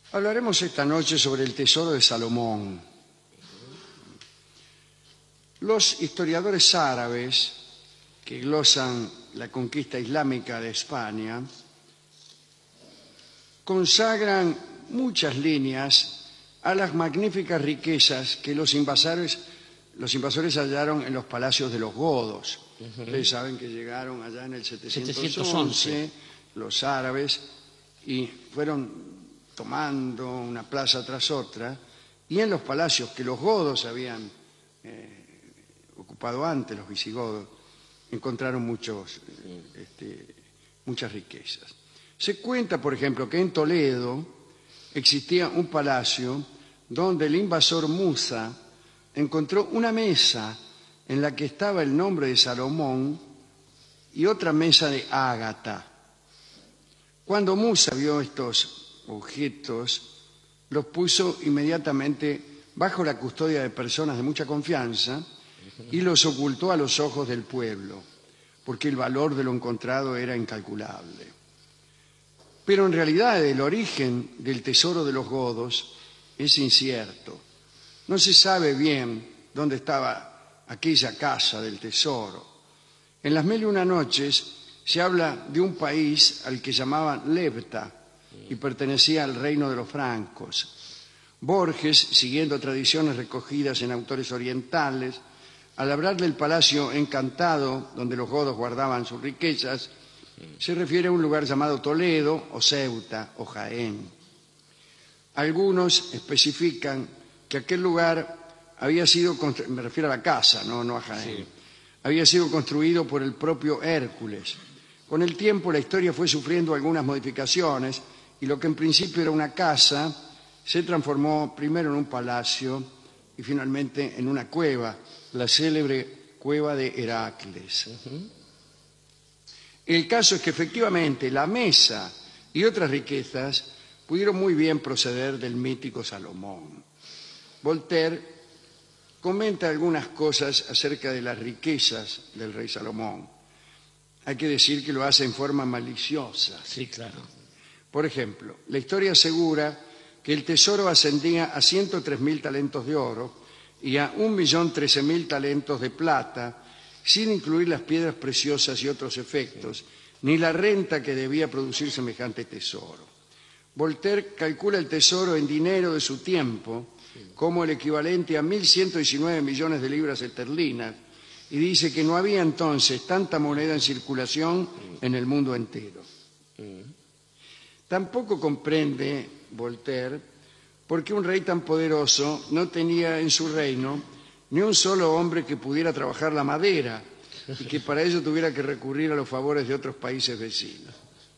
Hablaremos esta noche sobre el tesoro de Salomón. Los historiadores árabes que glosan la conquista islámica de España consagran muchas líneas a las magníficas riquezas que los invasores hallaron en los palacios de los godos. Ustedes saben que llegaron allá en el 711 los árabes y fueron tomando una plaza tras otra, y en los palacios que los godos habían ocupado antes, los visigodos, encontraron muchas riquezas. Se cuenta, por ejemplo, que en Toledo existía un palacio donde el invasor Musa encontró una mesa en la que estaba el nombre de Salomón y otra mesa de ágata. Cuando Musa vio estos objetos, los puso inmediatamente bajo la custodia de personas de mucha confianza y los ocultó a los ojos del pueblo, porque el valor de lo encontrado era incalculable. Pero en realidad el origen del tesoro de los godos es incierto. No se sabe bien dónde estaba aquella casa del tesoro. En las Mil y una noches se habla de un país al que llamaban Lepta y pertenecía al reino de los francos. Borges, siguiendo tradiciones recogidas en autores orientales, al hablar del palacio encantado donde los godos guardaban sus riquezas, se refiere a un lugar llamado Toledo o Ceuta o Jaén. Algunos especifican que aquel lugar había sido, me refiero a la casa, no a Jaén, había sido construido por el propio Hércules. Con el tiempo la historia fue sufriendo algunas modificaciones y lo que en principio era una casa se transformó primero en un palacio y finalmente en una cueva, la célebre cueva de Heracles. El caso es que efectivamente la mesa y otras riquezas pudieron muy bien proceder del mítico Salomón. Voltaire comenta algunas cosas acerca de las riquezas del rey Salomón. Hay que decir que lo hace en forma maliciosa. Sí, claro. Por ejemplo, la historia asegura que el tesoro ascendía a 103.000 talentos de oro y a 1.013.000 talentos de plata, sin incluir las piedras preciosas y otros efectos, ni la renta que debía producir semejante tesoro. Voltaire calcula el tesoro en dinero de su tiempo como el equivalente a 1.119 millones de libras esterlinas y dice que no había entonces tanta moneda en circulación en el mundo entero. Tampoco comprende Voltaire por qué un rey tan poderoso no tenía en su reino ni un solo hombre que pudiera trabajar la madera y que para ello tuviera que recurrir a los favores de otros países vecinos.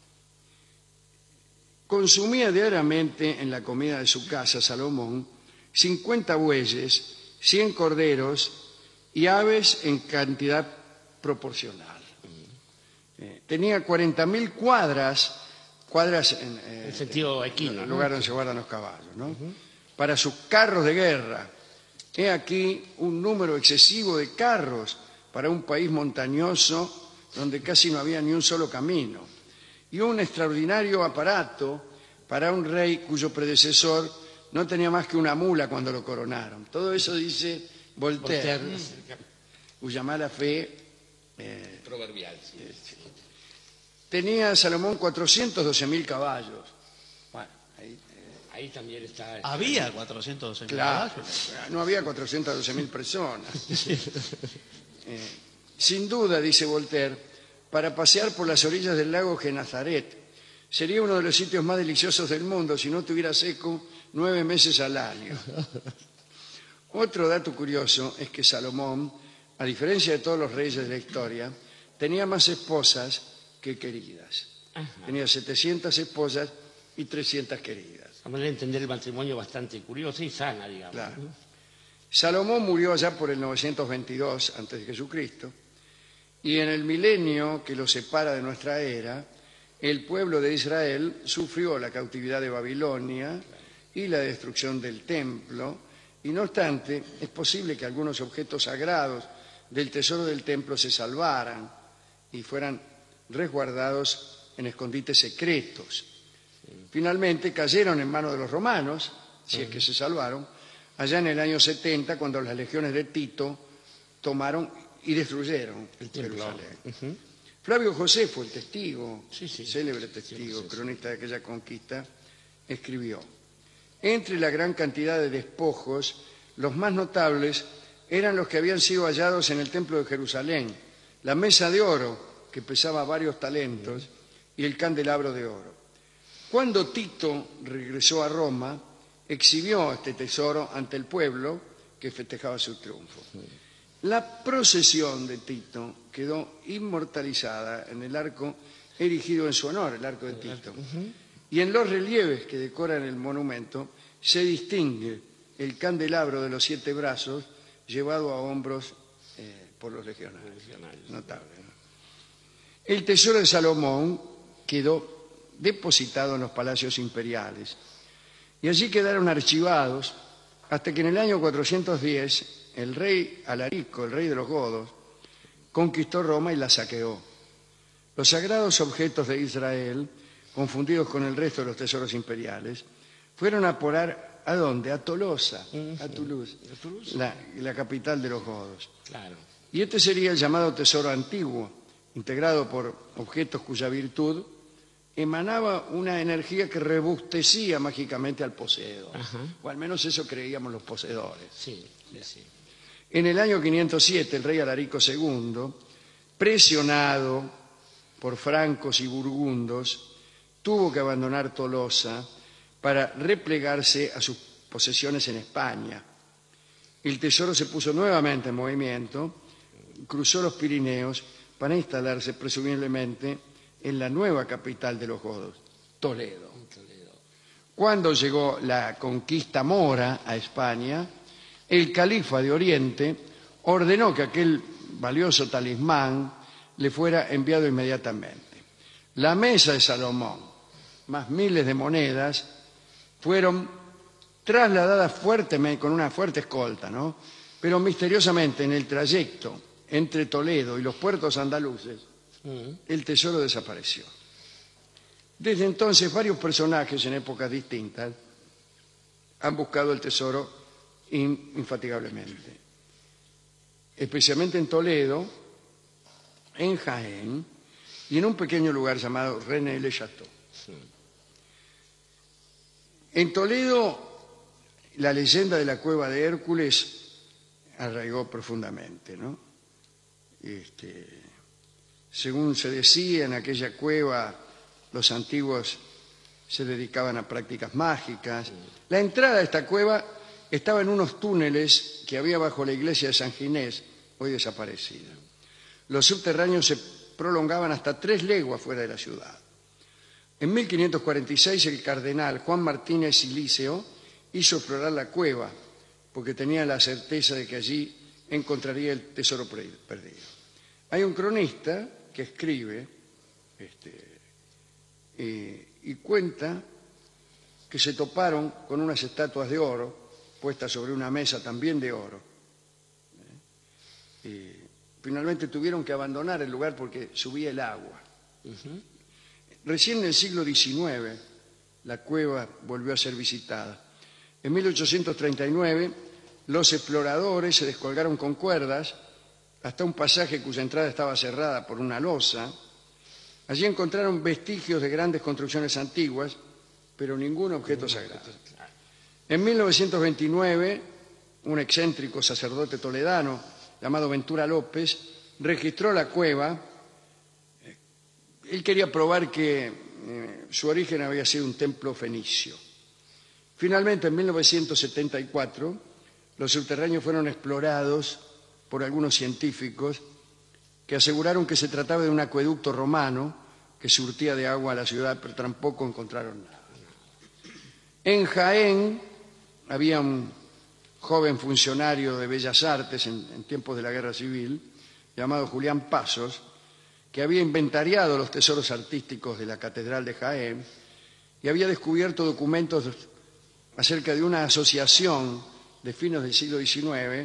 Consumía diariamente en la comida de su casa, Salomón, 50 bueyes, 100 corderos y aves en cantidad proporcional. Tenía 40.000 cuadras en sentido equino, en el lugar donde se guardan los caballos, ¿no? Para sus carros de guerra. He aquí un número excesivo de carros para un país montañoso donde casi no había ni un solo camino. Y un extraordinario aparato para un rey cuyo predecesor no tenía más que una mula cuando lo coronaron. Todo eso dice Voltaire, cuya mala fe proverbial. tenía Salomón 412.000 caballos. Bueno, ahí también está. Había 412.000 claro, caballos. no había 412.000 personas. Sin duda, dice Voltaire, para pasear por las orillas del lago Genazaret sería uno de los sitios más deliciosos del mundo si no estuviera seco 9 meses al año. Otro dato curioso es que Salomón, a diferencia de todos los reyes de la historia, tenía más esposas que queridas. Tenía 700 esposas y 300 queridas. A manera de entender el matrimonio bastante curiosa y sana, digamos. Claro. Salomón murió allá por el 922 a.C. y en el milenio que lo separa de nuestra era, el pueblo de Israel sufrió la cautividad de Babilonia y la destrucción del templo, y no obstante, es posible que algunos objetos sagrados del tesoro del templo se salvaran y fueran resguardados en escondites secretos. Finalmente cayeron en manos de los romanos, si es que se salvaron, allá en el año 70, cuando las legiones de Tito tomaron y destruyeron Jerusalén. Flavio José fue el testigo, célebre testigo, cronista de aquella conquista, escribió: entre la gran cantidad de despojos, los más notables eran los que habían sido hallados en el templo de Jerusalén, la mesa de oro, que pesaba varios talentos, y el candelabro de oro. Cuando Tito regresó a Roma, exhibió este tesoro ante el pueblo que festejaba su triunfo. La procesión de Tito quedó inmortalizada en el arco erigido en su honor, el arco de Tito. Y en los relieves que decoran el monumento se distingue el candelabro de los 7 brazos llevado a hombros por los legionarios. Notable, ¿no? El tesoro de Salomón quedó depositado en los palacios imperiales y allí quedaron archivados hasta que en el año 410 el rey Alarico, el rey de los godos, conquistó Roma y la saqueó. Los sagrados objetos de Israel, confundidos con el resto de los tesoros imperiales, fueron a parar ¿a dónde? A Tolosa, a Toulouse, la capital de los godos. Claro. Y este sería el llamado tesoro antiguo, integrado por objetos cuya virtud emanaba una energía que rebustecía mágicamente al poseedor. O al menos eso creíamos los poseedores. Sí, sí. En el año 507, el rey Alarico II, presionado por francos y burgundos, tuvo que abandonar Tolosa para replegarse a sus posesiones en España. El tesoro se puso nuevamente en movimiento, cruzó los Pirineos para instalarse presumiblemente en la nueva capital de los godos, Toledo. Cuando llegó la conquista mora a España, el califa de Oriente ordenó que aquel valioso talismán le fuera enviado inmediatamente. La mesa de Salomón, más miles de monedas, fueron trasladadas fuertemente, con una fuerte escolta, ¿no? Pero misteriosamente en el trayecto entre Toledo y los puertos andaluces, el tesoro desapareció. Desde entonces varios personajes en épocas distintas han buscado el tesoro infatigablemente, especialmente en Toledo, en Jaén y en un pequeño lugar llamado René-le-Château. En Toledo, la leyenda de la cueva de Hércules arraigó profundamente, ¿no? Según se decía, en aquella cueva los antiguos se dedicaban a prácticas mágicas. La entrada a esta cueva estaba en unos túneles que había bajo la iglesia de San Ginés, hoy desaparecida. Los subterráneos se prolongaban hasta 3 leguas fuera de la ciudad. En 1546 el cardenal Juan Martínez Silíceo hizo explorar la cueva porque tenía la certeza de que allí encontraría el tesoro perdido. Hay un cronista que escribe y cuenta que se toparon con unas estatuas de oro puestas sobre una mesa también de oro. Finalmente tuvieron que abandonar el lugar porque subía el agua. Recién en el siglo XIX la cueva volvió a ser visitada. En 1839 los exploradores se descolgaron con cuerdas hasta un pasaje cuya entrada estaba cerrada por una losa. Allí encontraron vestigios de grandes construcciones antiguas, pero ningún objeto sagrado. En 1929, un excéntrico sacerdote toledano llamado Ventura López registró la cueva. Él quería probar que su origen había sido un templo fenicio. Finalmente, en 1974, los subterráneos fueron explorados por algunos científicos que aseguraron que se trataba de un acueducto romano que surtía de agua a la ciudad, pero tampoco encontraron nada. En Jaén había un joven funcionario de Bellas Artes en tiempos de la Guerra Civil, llamado Julián Pasos, que había inventariado los tesoros artísticos de la Catedral de Jaén y había descubierto documentos acerca de una asociación de fines del siglo XIX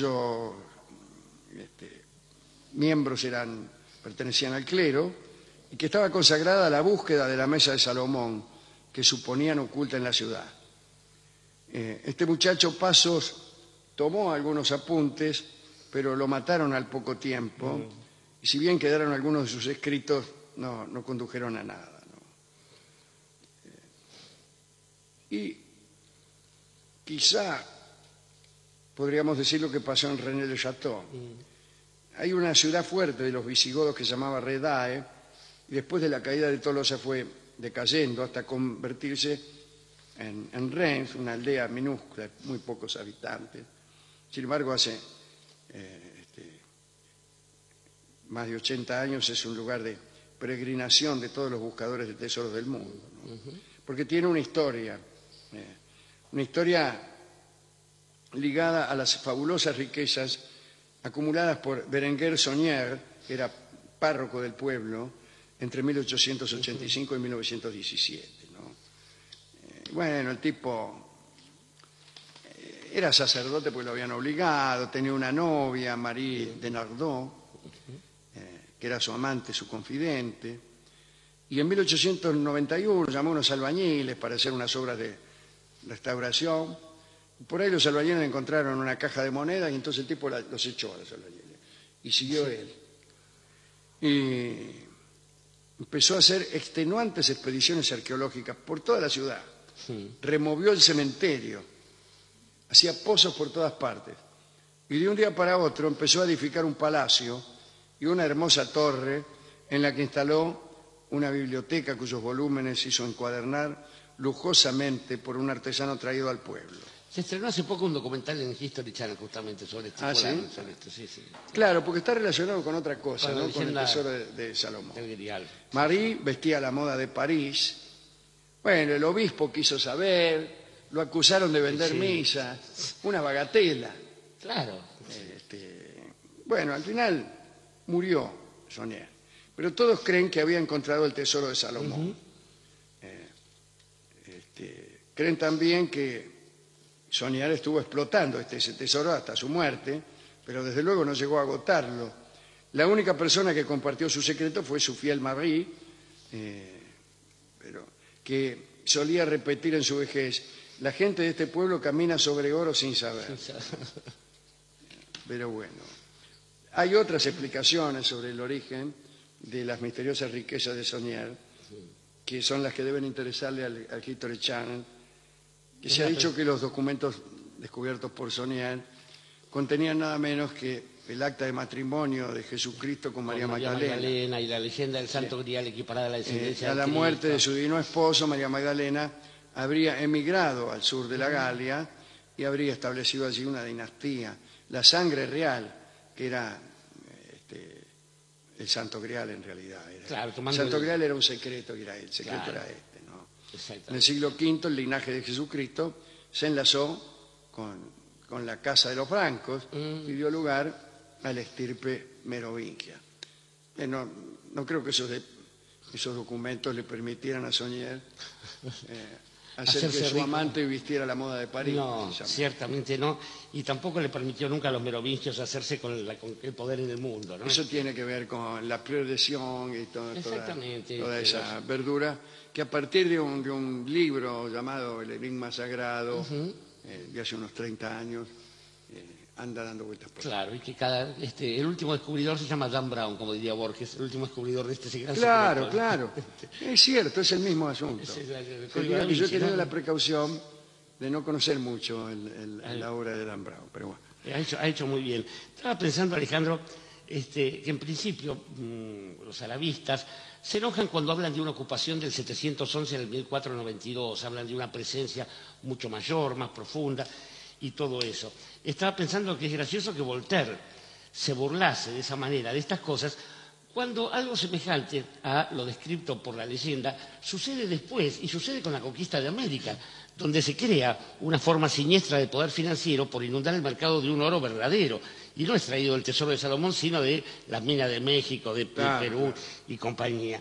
cuyos miembros pertenecían al clero y que estaba consagrada a la búsqueda de la mesa de Salomón, que suponían oculta en la ciudad. Este muchacho Pasos tomó algunos apuntes, pero lo mataron al poco tiempo, y si bien quedaron algunos de sus escritos, no condujeron a nada, ¿no? Y quizá podríamos decir lo que pasó en René-le-Château. Hay una ciudad fuerte de los visigodos que se llamaba Redae, y después de la caída de Tolosa fue decayendo hasta convertirse en Reims, una aldea minúscula, muy pocos habitantes. Sin embargo, hace más de 80 años es un lugar de peregrinación de todos los buscadores de tesoros del mundo, ¿no? Porque tiene una historia ligada a las fabulosas riquezas acumuladas por Berenguer Saunier, que era párroco del pueblo, entre 1885 y 1917, ¿no? Bueno, el tipo era sacerdote porque lo habían obligado, tenía una novia, Marie de Nardot, que era su amante, su confidente, y en 1891 llamó a unos albañiles para hacer unas obras de restauración. Por ahí los albañiles encontraron una caja de monedas y entonces el tipo los echó a los albañiles y siguió él. Y empezó a hacer extenuantes expediciones arqueológicas por toda la ciudad. Removió el cementerio, hacía pozos por todas partes. Y de un día para otro empezó a edificar un palacio y una hermosa torre en la que instaló una biblioteca cuyos volúmenes hizo encuadernar lujosamente por un artesano traído al pueblo. Se estrenó hace poco un documental en History Channel justamente sobre este fulano, ¿sí? sobre esto, sí. Claro, porque está relacionado con otra cosa, Con la ¿no? Con el leyenda tesoro de Salomón. del Grial. Marie vestía a la moda de París. Bueno, el obispo quiso saber, lo acusaron de vender misas, una bagatela. Claro. Bueno, al final murió Saunier, pero todos creen que había encontrado el tesoro de Salomón. Creen también que Saunier estuvo explotando ese tesoro hasta su muerte, pero desde luego no llegó a agotarlo. La única persona que compartió su secreto fue su fiel Marie, pero que solía repetir en su vejez: la gente de este pueblo camina sobre oro sin saber. Pero bueno, hay otras explicaciones sobre el origen de las misteriosas riquezas de Saunier, que son las que deben interesarle al History Channel, que se ha dicho que los documentos descubiertos por Saunier contenían nada menos que el acta de matrimonio de Jesucristo con María Magdalena Y la leyenda del Santo Grial equiparada a la descendencia a la de muerte de Cristo. su divino esposo, María Magdalena habría emigrado al sur de la Galia y habría establecido allí una dinastía. La sangre real, que era el Santo Grial en realidad. Claro, el Santo Grial era un secreto, y el secreto era este, ¿no? En el siglo V el linaje de Jesucristo se enlazó con la casa de los francos y dio lugar a la estirpe merovingia. No creo que esos documentos le permitieran a Saunier hacer que su amante vistiera la moda de París. No, ciertamente no. Y tampoco le permitió nunca a los merovingios hacerse con el poder en el mundo, ¿no? Eso tiene que ver con la predesión y toda esa pero verdura, que a partir de un libro llamado El Enigma Sagrado, de hace unos 30 años, anda dando vueltas por ahí. Claro, y que el último descubridor se llama Dan Brown, como diría Borges, el último descubridor de este gran Claro, secreto. claro. Es cierto, es el mismo asunto. Yo he tenido la precaución de no conocer mucho la obra de Dan Brown, pero bueno. Ha hecho muy bien. Estaba pensando, Alejandro, que en principio los arabistas se enojan cuando hablan de una ocupación del 711 al 1492, hablan de una presencia mucho mayor, más profunda y todo eso. Estaba pensando que es gracioso que Voltaire se burlase de esa manera de estas cosas cuando algo semejante a lo descrito por la leyenda sucede después, y sucede con la conquista de América, donde se crea una forma siniestra de poder financiero por inundar el mercado de un oro verdadero, y no extraído del tesoro de Salomón, sino de las minas de México, de Perú y compañía.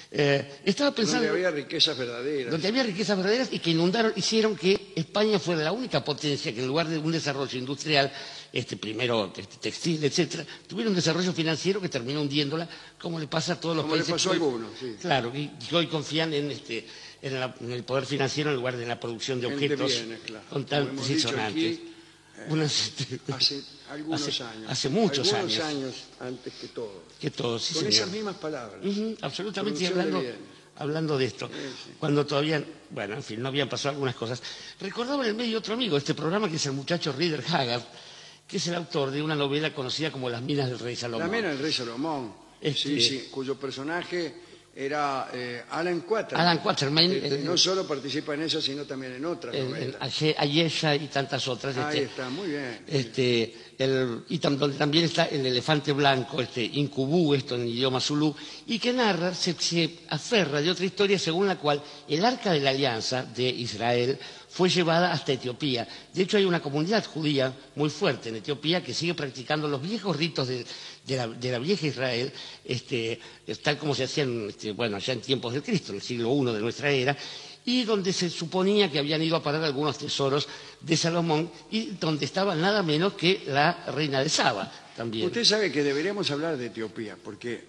Estaba pensando... Donde había riquezas verdaderas. Donde había riquezas verdaderas y que hicieron que España fuera la única potencia que en lugar de un desarrollo industrial, primero textil, etcétera, tuviera un desarrollo financiero que terminó hundiéndola, como le pasa a todos los países. Como le pasó a algunos, sí. Claro, que hoy confían en el poder financiero en lugar de la producción de objetos claro. contantes y sonantes. Hace algunos años. Hace muchos algunos años antes que todo. Que todos, sí, Con señor. esas mismas palabras. Absolutamente, Producción hablando de esto. Sí. Cuando todavía, bueno, en fin, no habían pasado algunas cosas. Recordaba en el medio otro amigo de este programa, que es el muchacho Rider Haggard, que es el autor de una novela conocida como Las minas del rey Salomón. Las minas del rey Salomón. Sí, cuyo personaje era Alan Quatermain. Alan Quatermain. No solo participa en esa, sino también en otras novelas. Ayesha y tantas otras. Ahí está, muy bien. Donde también está El elefante blanco, Incubú, esto en idioma zulú, y que narra, se aferra de otra historia según la cual el Arca de la Alianza de Israel fue llevada hasta Etiopía. De hecho, hay una comunidad judía muy fuerte en Etiopía que sigue practicando los viejos ritos de la vieja Israel, tal como se hacían allá en tiempos del Cristo, en el siglo I de nuestra era, y donde se suponía que habían ido a parar algunos tesoros de Salomón y donde estaba nada menos que la reina de Saba también. Usted sabe que deberíamos hablar de Etiopía, porque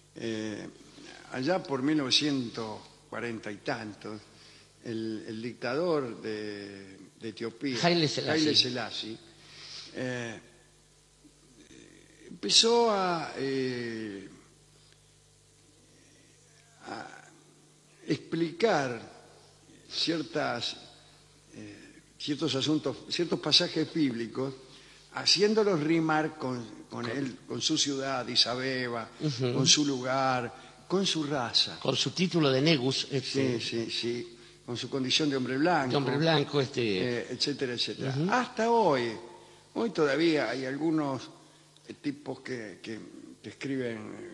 allá por 1940 y tantos, el dictador de Etiopía, Haile Selassie, empezó a explicar ciertos asuntos, ciertos pasajes bíblicos, haciéndolos rimar con su ciudad, Isabeba, con su lugar, con su raza. Con su título de Negus. Sí. Con su condición de hombre blanco. De hombre blanco, etcétera, etcétera. Hasta hoy todavía hay algunos tipos que escriben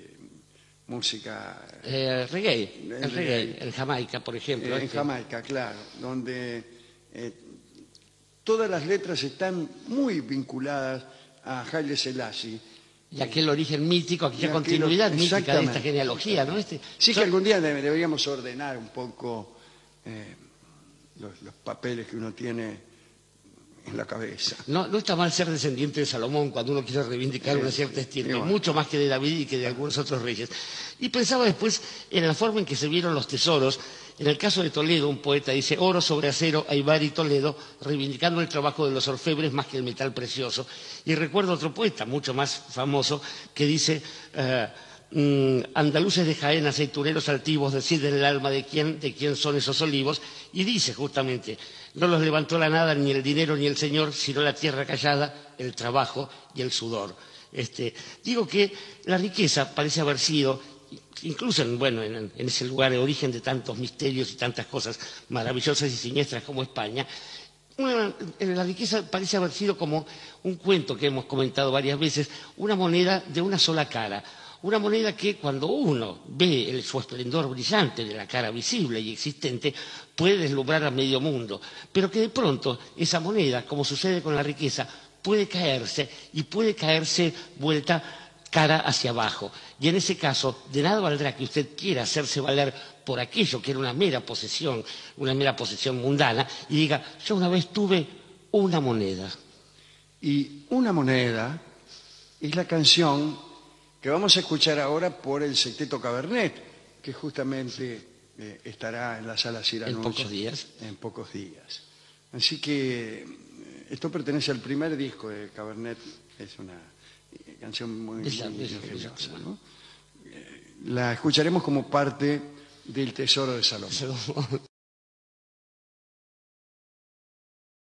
música... reggae, en Jamaica, por ejemplo. En Jamaica, claro, donde todas las letras están muy vinculadas a Haile Selassie. Y aquel origen mítico, aquella continuidad mítica de esta genealogía, ¿no? Sí, que algún día deberíamos ordenar un poco los papeles que uno tiene en la cabeza. No está mal ser descendiente de Salomón cuando uno quiere reivindicar una cierta estirpe, mucho más que de David y que de algunos otros reyes. Y pensaba después en la forma en que se vieron los tesoros. En el caso de Toledo, un poeta dice: oro sobre acero, Aybar y Toledo, reivindicando el trabajo de los orfebres más que el metal precioso. Y recuerdo otro poeta, mucho más famoso, que dice: andaluces de Jaén, aceituneros altivos, deciden el alma de quién son esos olivos. Y dice justamente: no los levantó la nada, ni el dinero ni el Señor, sino la tierra callada, el trabajo y el sudor. Digo que la riqueza parece haber sido, incluso en ese lugar de origen de tantos misterios y tantas cosas maravillosas y siniestras como España, la riqueza parece haber sido como un cuento que hemos comentado varias veces, una moneda de una sola cara. Una moneda que cuando uno ve su esplendor brillante de la cara visible y existente puede deslumbrar a medio mundo, pero que de pronto esa moneda, como sucede con la riqueza, puede caerse y puede caerse vuelta cara hacia abajo. Y en ese caso, de nada valdrá que usted quiera hacerse valer por aquello que era una mera posesión mundana, y diga: yo una vez tuve una moneda. Y una moneda es la canción que vamos a escuchar ahora por el Sexteto Cabernet, que justamente estará en la Sala Cyrano en pocos días. En pocos días. Así que esto pertenece al primer disco de Cabernet, es una canción muy ingeniosa, ¿no? La escucharemos como parte del Tesoro de Salomón.